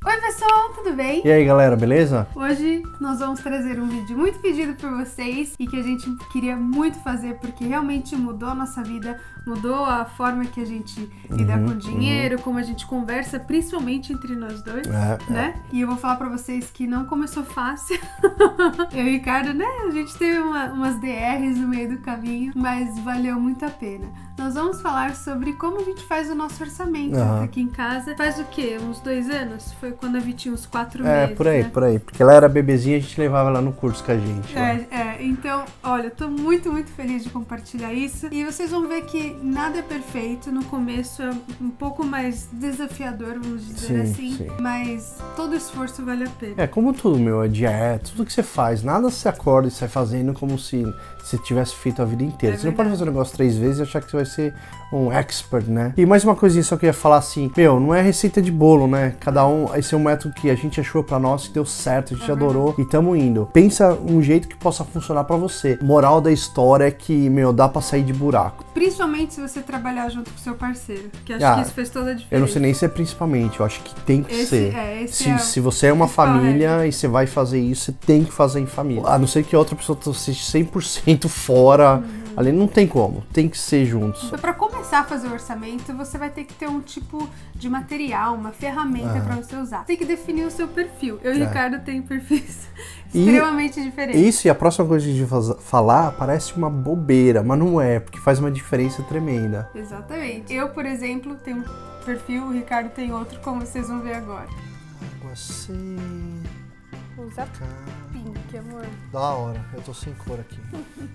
Oi pessoal, tudo bem? E aí galera, beleza? Hoje nós vamos trazer um vídeo muito pedido por vocês e que a gente queria muito fazer porque realmente mudou a nossa vida, mudou a forma que a gente lida com dinheiro, como a gente conversa, principalmente entre nós dois, né? E eu vou falar pra vocês que não começou fácil. Eu e o Ricardo, né? A gente teve umas DRs no meio do caminho, mas valeu muito a pena. Nós vamos falar sobre como a gente faz o nosso orçamento aqui em casa. Faz o quê? Uns 2 anos? Foi quando a Vi tinha uns 4 meses, por aí, né? por aí. Porque ela era bebezinha, a gente levava lá no curso com a gente. Então, olha, eu tô muito, muito feliz de compartilhar isso. E vocês vão ver que nada é perfeito. No começo é um pouco mais desafiador, vamos dizer assim. Sim. Mas todo esforço vale a pena. É como tudo, meu, é dieta, tudo que você faz. Nada se acorda e sai fazendo como se você tivesse feito a vida inteira. Você não pode fazer um negócio 3 vezes e achar que você vai ser um expert, né? E mais uma coisinha só que eu ia falar assim, meu, não é receita de bolo, né? Cada um, esse é um método que a gente achou pra nós, que deu certo, a gente adorou e tamo indo. Pensa um jeito que possa funcionar pra você. Moral da história é que, meu, dá pra sair de buraco. Principalmente se você trabalhar junto com o seu parceiro, que acho que isso fez toda a diferença. Eu não sei nem se é principalmente, eu acho que tem que ser. Se você é uma principal família e você vai fazer isso, você tem que fazer em família. A não ser que a outra pessoa esteja 100% fora, ali não tem como, tem que ser juntos. Então, para começar a fazer o orçamento, você vai ter que ter um tipo de material, uma ferramenta para você usar. Tem que definir o seu perfil. Eu e o Ricardo tem perfis extremamente diferentes. Isso, e a próxima coisa que a gente vai falar parece uma bobeira, mas não é, porque faz uma diferença tremenda. Exatamente. Eu, por exemplo, tenho um perfil, o Ricardo tem outro, como vocês vão ver agora. Água assim... Usa pink, amor. Da hora, eu tô sem cor aqui.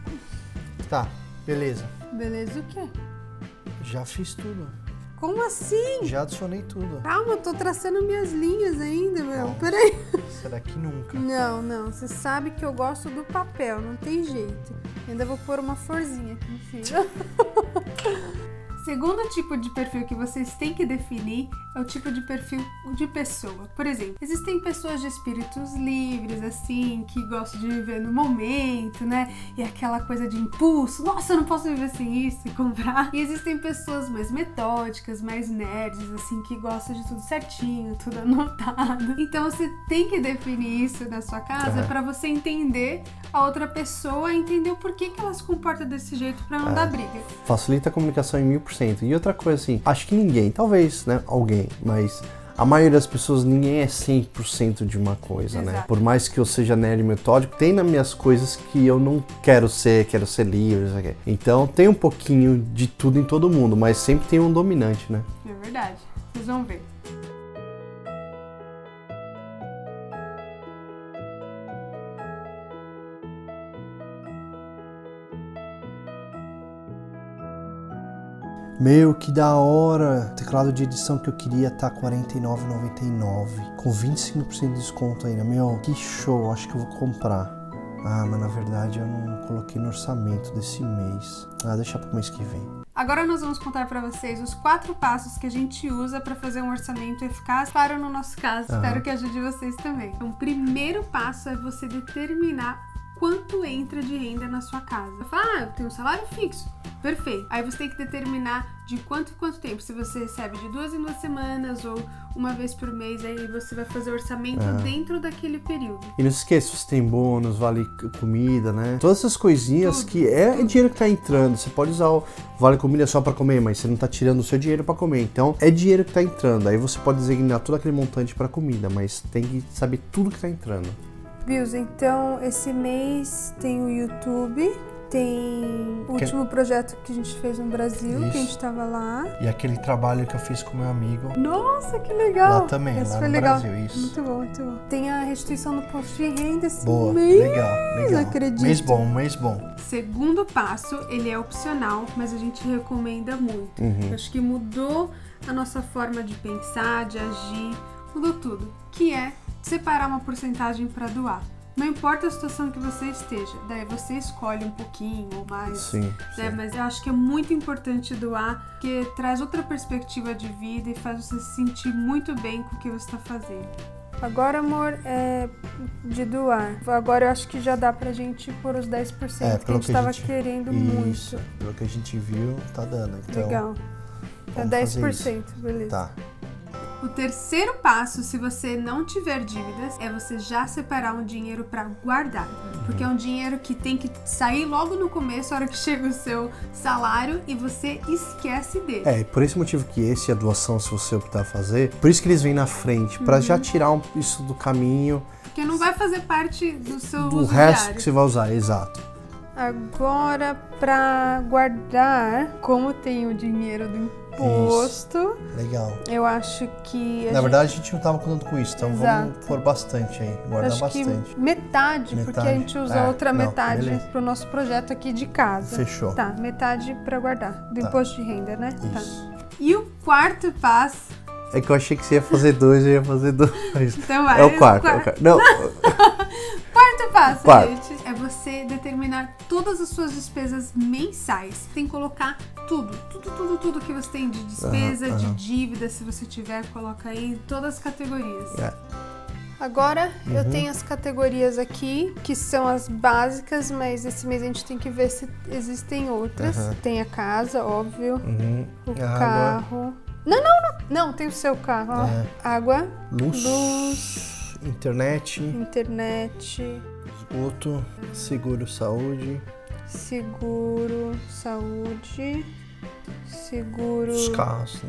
Tá, beleza. Beleza o quê? Já fiz tudo. Como assim? Já adicionei tudo. Calma, eu tô traçando minhas linhas ainda, meu. Peraí. Será que nunca? Não. Você sabe que eu gosto do papel, não tem jeito. Ainda vou pôr uma florzinha aqui no fio. Segundo tipo de perfil que vocês têm que definir é o tipo de perfil de pessoa. Por exemplo, existem pessoas de espíritos livres, assim, que gostam de viver no momento, né? E aquela coisa de impulso. Nossa, eu não posso viver sem isso e comprar. E existem pessoas mais metódicas, mais nerds, assim, que gostam de tudo certinho, tudo anotado. Então você tem que definir isso na sua casa pra você entender a outra pessoa, entender o porquê que ela se comporta desse jeito pra não dar briga. Facilita a comunicação em 1000%. E outra coisa assim, acho que ninguém, talvez, né, alguém, mas a maioria das pessoas, ninguém é 100% de uma coisa, né? Por mais que eu seja nerd metódico, tem nas minhas coisas que eu não quero ser livre, então tem um pouquinho de tudo em todo mundo, mas sempre tem um dominante, né? É verdade, vocês vão ver. Meu, que da hora! O teclado de edição que eu queria tá R$ 49,99, com 25% de desconto ainda. Meu, que show! Acho que eu vou comprar. Ah, mas na verdade eu não coloquei no orçamento desse mês. Deixa pro mês que vem. Agora nós vamos contar para vocês os 4 passos que a gente usa para fazer um orçamento eficaz para no nosso caso. Espero que ajude vocês também. Então, o primeiro passo é você determinar quanto entra de renda na sua casa. Você fala, eu tenho um salário fixo. Perfeito. Aí você tem que determinar de quanto tempo. Se você recebe de 2 em 2 semanas ou uma vez por mês, aí você vai fazer o orçamento dentro daquele período. E não se esqueça, você tem bônus, vale comida, né? Todas essas coisinhas que é dinheiro que tá entrando. Você pode usar o vale comida só pra comer, mas você não tá tirando o seu dinheiro pra comer. Então, é dinheiro que tá entrando. Aí você pode designar todo aquele montante pra comida, mas tem que saber tudo que tá entrando. Bills, então esse mês tem o YouTube, tem o último projeto que a gente fez no Brasil, que a gente tava lá. E aquele trabalho que eu fiz com meu amigo. Nossa, que legal! Lá também, esse lá foi no legal. Brasil, isso. Muito bom, muito bom. Tem a restituição do posto de renda esse Boa, mês. legal. Não acredito. Mês bom. Segundo passo, ele é opcional, mas a gente recomenda muito. Eu acho que mudou a nossa forma de pensar, de agir, mudou tudo. Que é separar uma porcentagem para doar. Não importa a situação que você esteja, daí você escolhe um pouquinho ou mais. Sim. Mas eu acho que é muito importante doar, porque traz outra perspectiva de vida e faz você se sentir muito bem com o que você está fazendo. Agora, amor, é de doar. Agora eu acho que já dá pra gente pôr os 10% que a gente tava querendo muito. Isso, pelo que a gente viu, tá dando. Então, legal. É 10%, beleza. Tá. O terceiro passo, se você não tiver dívidas, é você já separar um dinheiro para guardar. Porque é um dinheiro que tem que sair logo no começo, a hora que chega o seu salário, e você esquece dele. Por esse motivo que esse é a doação, se você optar a fazer, por isso que eles vêm na frente, para já tirar isso do caminho. Porque não vai fazer parte do seu do uso resto diário. que você vai usar, exato. Agora, para guardar, como tem o dinheiro do imposto, Legal. eu acho que... Na verdade, a gente não estava contando com isso, então vamos pôr bastante aí, guardar acho bastante. Que metade, porque a gente usa outra metade pro nosso projeto aqui de casa. Fechou. Tá, metade para guardar, do imposto de renda, né? Isso. Tá. E o quarto passo... É que eu achei que você ia fazer dois, eu ia fazer dois. Então vai. É o quarto. Não. Quarto passo, Quarto. gente, é você determinar todas as suas despesas mensais. Tem que colocar tudo que você tem de despesa, de dívida, se você tiver, coloca aí em todas as categorias. Agora eu tenho as categorias aqui, que são as básicas, mas esse mês a gente tem que ver se existem outras. Tem a casa, óbvio, o carro... Não, tem o seu carro, ó. Água, luz, internet, esgoto, seguro saúde, seguro dos carros.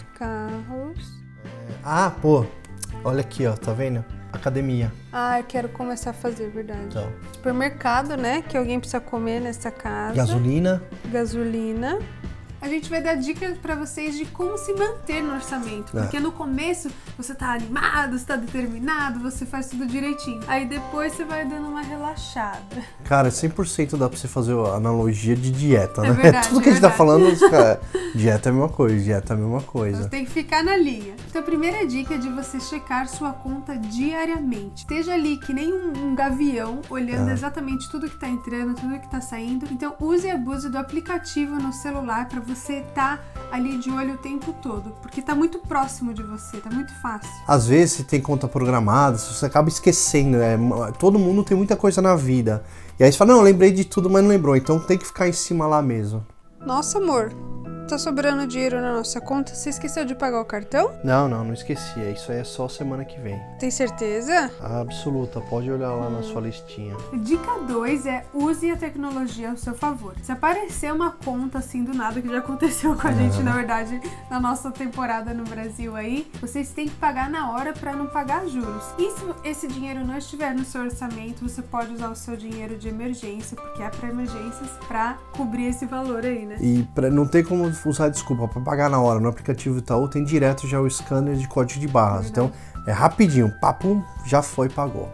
Olha aqui, ó, tá vendo? Academia. Eu quero começar a fazer, verdade. Então. Supermercado, né? Que alguém precisa comer nessa casa. Gasolina. A gente vai dar dicas pra vocês de como se manter no orçamento. Porque no começo você tá animado, você tá determinado, você faz tudo direitinho. Aí depois você vai dando uma relaxada. Cara, 100% dá pra você fazer a analogia de dieta, né? Verdade, Tudo que a gente tá falando, cara, dieta é a mesma coisa, Então tem que ficar na linha. Então a primeira dica é de você checar sua conta diariamente. Esteja ali que nem um gavião, olhando exatamente tudo que tá entrando, tudo que tá saindo. Então use e abuse do aplicativo no celular pra você tá ali de olho o tempo todo, porque tá muito próximo de você, tá muito fácil. Às vezes você tem conta programada, você acaba esquecendo, né? Todo mundo tem muita coisa na vida. E aí você fala, não, eu lembrei de tudo, mas não lembrou. Então tem que ficar em cima lá mesmo. Nossa, amor, tá sobrando dinheiro na nossa conta? Você esqueceu de pagar o cartão? Não esqueci. Isso aí é só semana que vem. Tem certeza? Absoluta, pode olhar lá na sua listinha. Dica 2 é use a tecnologia ao seu favor. Se aparecer uma conta assim do nada, que já aconteceu com a gente, na verdade, na nossa temporada no Brasil aí, vocês têm que pagar na hora para não pagar juros. E se esse dinheiro não estiver no seu orçamento, você pode usar o seu dinheiro de emergência, porque é para emergências, para cobrir esse valor aí, né? E não tem como usar desculpa para pagar na hora. No aplicativo Itaú tem direto já o scanner de código de barras. Então é rapidinho, papum, já foi, pagou.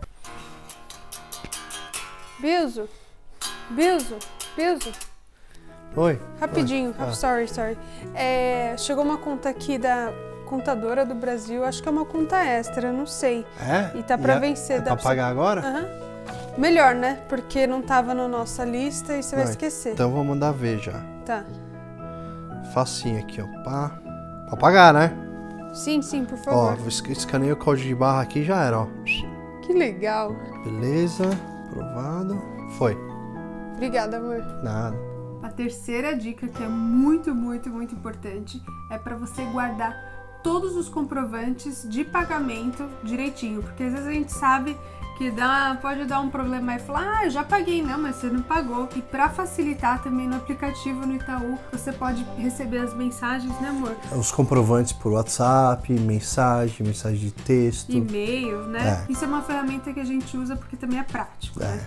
Bilzo. Oi. Rapidinho, sorry. Chegou uma conta aqui da contadora do Brasil, acho que é uma conta extra, não sei. E tá pra vencer. Dá pra pagar agora? Melhor, né? Porque não tava na nossa lista e você vai esquecer. Então vou mandar ver já. Tá. Facinho aqui, ó. Pra pagar, né? Sim, por favor. Ó, escaneei o código de barra aqui e já era, ó. Que legal. Beleza, aprovado. Foi. Obrigada, amor. Nada. A terceira dica, que é muito importante, é para você guardar todos os comprovantes de pagamento direitinho. Porque às vezes a gente sabe que pode dar um problema e falar, eu já paguei, não, mas você não pagou. E para facilitar também no aplicativo no Itaú, você pode receber as mensagens, né, amor? Os comprovantes por WhatsApp, mensagem de texto. E-mail, né? Isso é uma ferramenta que a gente usa porque também é prático, né?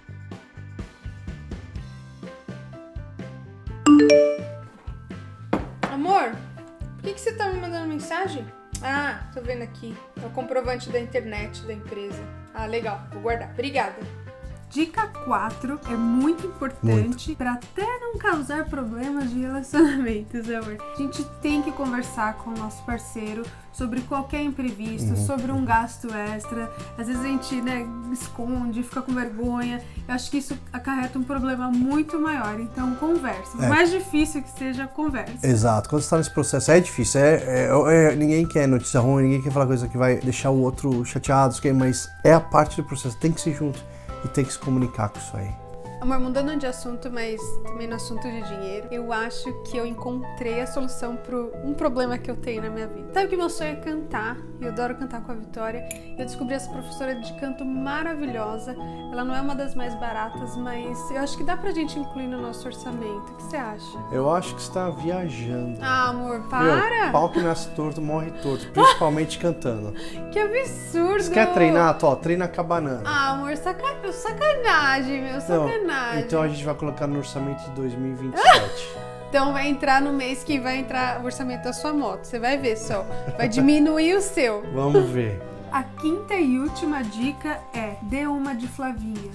Amor, por que você tá me mandando mensagem? Tô vendo aqui. É o comprovante da internet da empresa. Legal. Vou guardar. Obrigada. Dica 4 é muito importante para até não causar problemas de relacionamentos, amor. A gente tem que conversar com o nosso parceiro sobre qualquer imprevisto, sobre um gasto extra. Às vezes a gente, esconde, fica com vergonha. Eu acho que isso acarreta um problema muito maior. Então, conversa. O mais difícil que seja, conversa. Exato. Quando você tá nesse processo, é difícil. Ninguém quer notícia ruim, ninguém quer falar coisa que vai deixar o outro chateado, mas é a parte do processo. Tem que ser junto. E tem que se comunicar com isso aí. Amor, mudando de assunto, mas também no assunto de dinheiro, eu acho que eu encontrei a solução para um problema que eu tenho na minha vida. Sabe que meu sonho é cantar, eu adoro cantar com a Vitória. Eu descobri essa professora de canto maravilhosa. Ela não é uma das mais baratas, mas eu acho que dá pra gente incluir no nosso orçamento. O que você acha? Eu acho que você tá viajando. Ah, amor, para! Meu, pau que nasce torto, morre torto, principalmente cantando. Que absurdo! Você quer treinar? Tó, treina com a banana. Ah, amor, sacanagem, meu, sacanagem. Então a gente vai colocar no orçamento de 2027. Então vai entrar no mês que vai entrar o orçamento da sua moto. Você vai ver só. Vai diminuir o seu. Vamos ver. A quinta e última dica é: dê uma de Flavinha.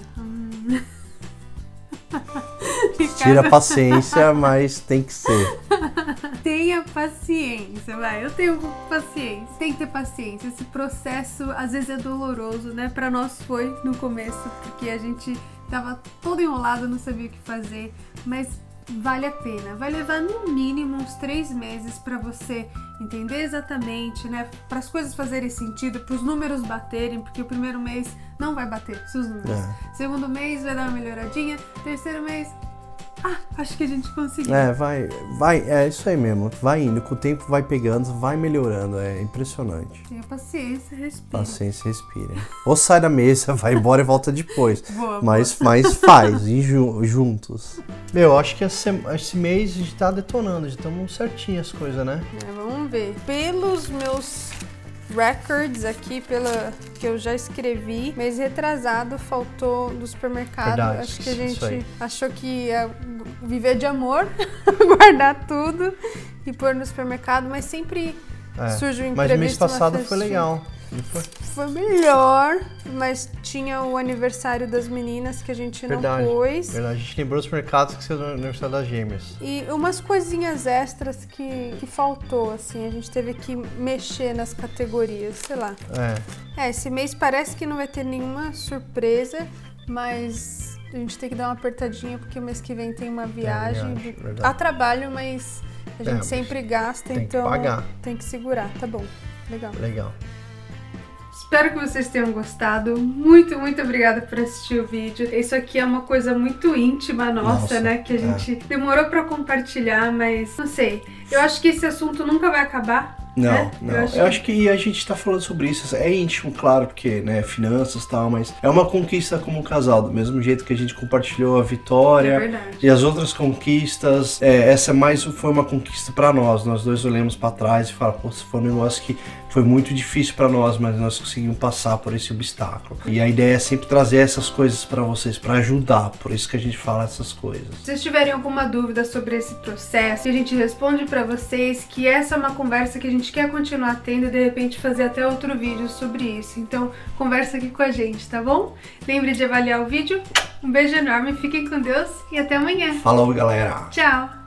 Tira a paciência, mas tem que ser. Tenha paciência, vai. Eu tenho paciência. Tem que ter paciência. Esse processo às vezes é doloroso, né? Pra nós foi no começo, porque a gente tava todo enrolado, não sabia o que fazer, mas vale a pena. Vai levar no mínimo uns 3 meses pra você entender exatamente, né? Para as coisas fazerem sentido, para os números baterem, porque o primeiro mês não vai bater seus números. Segundo mês vai dar uma melhoradinha. Terceiro mês, acho que a gente conseguiu. É isso aí mesmo. Vai indo, com o tempo vai pegando, vai melhorando. É impressionante. Tenha paciência, respira. Paciência, respira. Ou sai da mesa, vai embora e volta depois. Boa, mas faz, juntos. Meu, acho que esse mês a gente tá detonando, já estamos certinho as coisas, né? Vamos ver. Pelos meus records aqui, pela que eu já escrevi, mês retrasado faltou do supermercado. Verdade, acho que a gente achou que ia viver de amor, guardar tudo e pôr no supermercado, mas sempre surge um imprevisto. Mas o mês passado foi legal. Foi melhor, mas tinha o aniversário das meninas que a gente não pôs. Verdade, a gente lembrou dos mercados que são o aniversário das gêmeas. E umas coisinhas extras que faltou, assim, a gente teve que mexer nas categorias, sei lá. Esse mês parece que não vai ter nenhuma surpresa, mas a gente tem que dar uma apertadinha porque o mês que vem tem uma viagem a trabalho, mas a gente sempre gasta, então que pagar. Tem que segurar, tá bom. Legal. Espero que vocês tenham gostado. Muito, muito obrigada por assistir o vídeo. Isso aqui é uma coisa muito íntima nossa, né? Que a gente demorou pra compartilhar, mas não sei. Eu acho que esse assunto nunca vai acabar. Não. Eu acho que a gente tá falando sobre isso. É íntimo, claro, porque, né, finanças e tal, mas é uma conquista como casal, do mesmo jeito que a gente compartilhou a vitória e as outras conquistas. Essa foi uma conquista pra nós. Nós dois olhamos pra trás e falamos, pô, foi um negócio que foi muito difícil pra nós, mas nós conseguimos passar por esse obstáculo. E a ideia é sempre trazer essas coisas pra vocês, pra ajudar. Por isso que a gente fala essas coisas. Se vocês tiverem alguma dúvida sobre esse processo, a gente responde pra vocês, que essa é uma conversa que a gente quer continuar tendo e de repente fazer até outro vídeo sobre isso. Então conversa aqui com a gente, tá bom? Lembre de avaliar o vídeo. Um beijo enorme, fiquem com Deus e até amanhã. Falou, galera. Tchau.